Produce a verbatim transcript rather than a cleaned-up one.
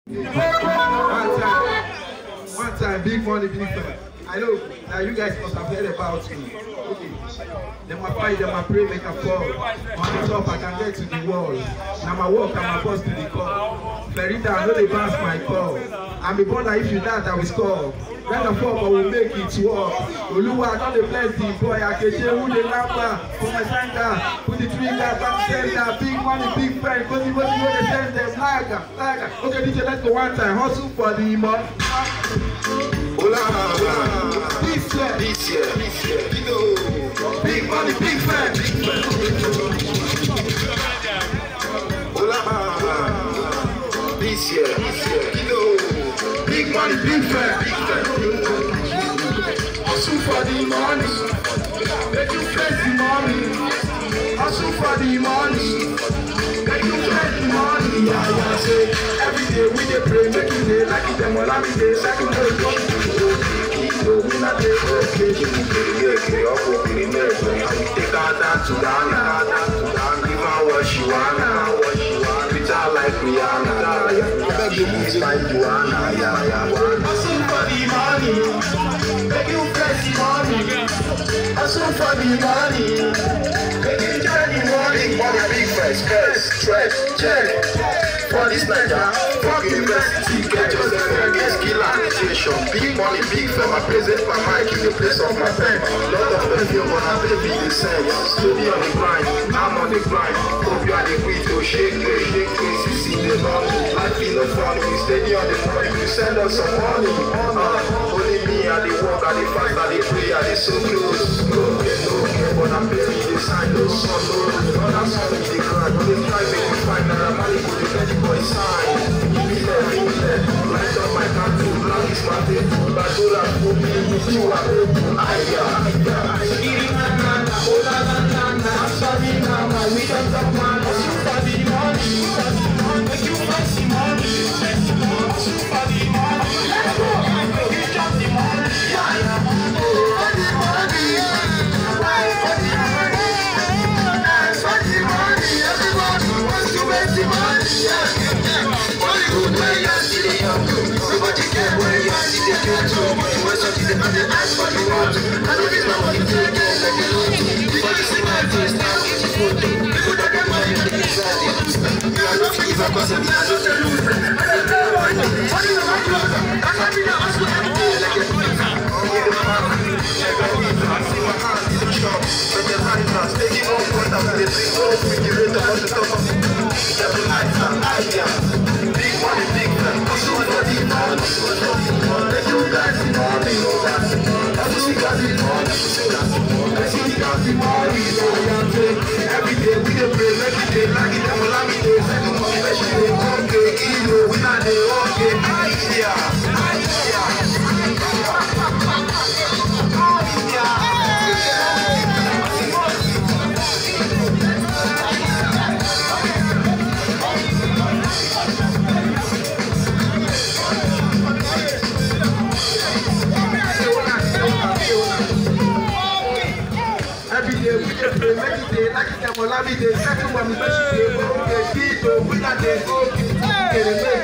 One time, one time, big money, big fan. I know that you guys must have heard about me. Okay. Then I fight, then I pray, make a fall. On the top, I can get to the wall. Now my work, I'm a boss to the call. Ferida, I know they bounce my call. I'm a baller, if you dance, I will score. When I fall, I will make it work. Oluwa, I don't dey bless the boy. I can tell who the number for my center. Put the trigger, back center. Big money, big friend. Cause you want to send them. Lager, lager. Okay, D J, let's go one time. Hustle for the money. Hola, this year, this year, this year. You know, big money, big friend. Hola, this year, this year. You know, big money, big friend. Hustle for the money, make you flex the money. Hustle for the money, make you flex the money. Yeah, yeah, say every day we dey pray, make you dey like it. Them all I be dey second day. We not dey okay. You dey okay, up up in the neck. Take her down to down, give her what she want, what she want. Treat her like Rihanna. I beg you, move like Joanna. Yeah, yeah. Hustle for the money. Make you flex the money. Hustle for the money. Make you try the money. Big money, big flex, press, stretch, check. For this Niger, fuck university, get yourself a get skill appreciation. Big money, big flex. I present my mic in the place of my pen. Lot of perfume, but I baby the same. Slowly on the grind, I'm on the grind. Hope you are the free to shake, to shake, to see the money. Life is no fun, we steady on the front. You send us some money. Uh, only me, I the walk, I the fast, I the pray, I the so close. No care, no care, but I'm baby the sign, no sun, no. Other song in the grind, but they try to make me find that I'm money for the very boy sign. Give me that, give me that. Light up my country, black is my day. But I don't have to be with you, I don't know. I yeah, yeah. Eating my nana, oh la la la la. I'm sorry, mama, we don't talk man. Hustle for the money, make you flex the money. Hustle for the money, let's go. Make you chop the money, yeah, yeah. Oh, for the money, why for the money? That's for the money, everybody wants to make the money, yeah. Money good when you see the young, nobody care when you see the good too. When something and they ask for the want, I know this my money take it like a loan. Before you see my face, now it's a photo. People that get money, they decide it. You are not give a cause of me, I don't tell you. I don't tell you what money is my clothes. That's why we don't ask for anything like a pizza. With the family, like a pizza. I see my hand in the shop. With the lighters, taking on point of the thing. Go with the rate of the top of the every night and idea. Big money, big man. Hustle for the money. Let you guys the money. Hustle for the money. Let you guys the money. Every day we dey pray, every day like it, I'm like it. Send the money, let you dey okay. Hero, we not dey okay. Idea, idea. Every day we dey pray, make it dey like it, I'm like it. Second one, we make it dey okay. Hero, we not dey okay.